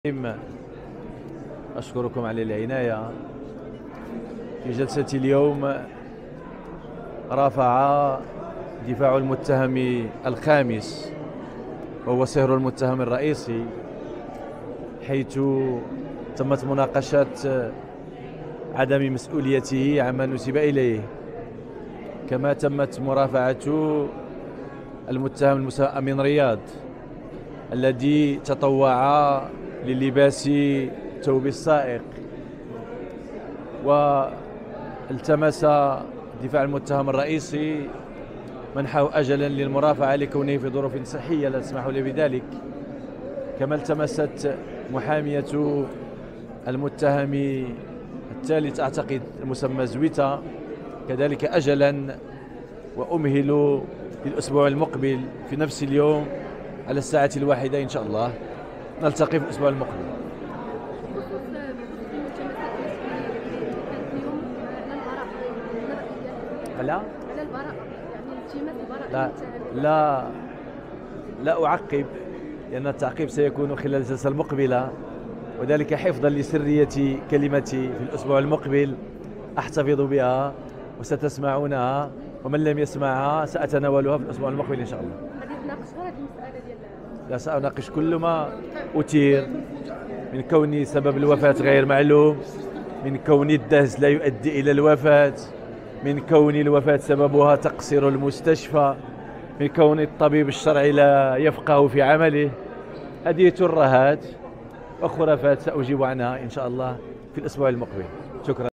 أشكركم على العناية. في جلسة اليوم رافع دفاع المتهم الخامس وهو صهر المتهم الرئيسي، حيث تمت مناقشة عدم مسؤوليته عما نسب إليه، كما تمت مرافعة المتهم أمين رياض الذي تطوع للباس ثوب السائق، والتمس دفاع المتهم الرئيسي منحه أجلا للمرافعة لكونه في ظروف صحية لا تسمح له بذلك. كما التمست محامية المتهم الثالث أعتقد المسمى زويتا كذلك أجلا، وأمهل للأسبوع المقبل في نفس اليوم على الساعة 1 إن شاء الله. نلتقي في الأسبوع المقبل. على البراءة، يعني التماس البراءة. لا أعقب، لأن التعقيب سيكون خلال الجلسة المقبلة، وذلك حفظا لسرية كلمتي في الأسبوع المقبل أحتفظ بها وستسمعونها، ومن لم يسمعها سأتناولها في الأسبوع المقبل إن شاء الله. غادي تناقشوا هذه المسألة ديال؟ لا، سأناقش كل ما أثير من كون سبب الوفاة غير معلوم، من كون الدهس لا يؤدي إلى الوفاة، من كون الوفاة سببها تقصير المستشفى، من كون الطبيب الشرعي لا يفقه في عمله. هذه ترهات وخرافات سأجيب عنها إن شاء الله في الأسبوع المقبل. شكرا.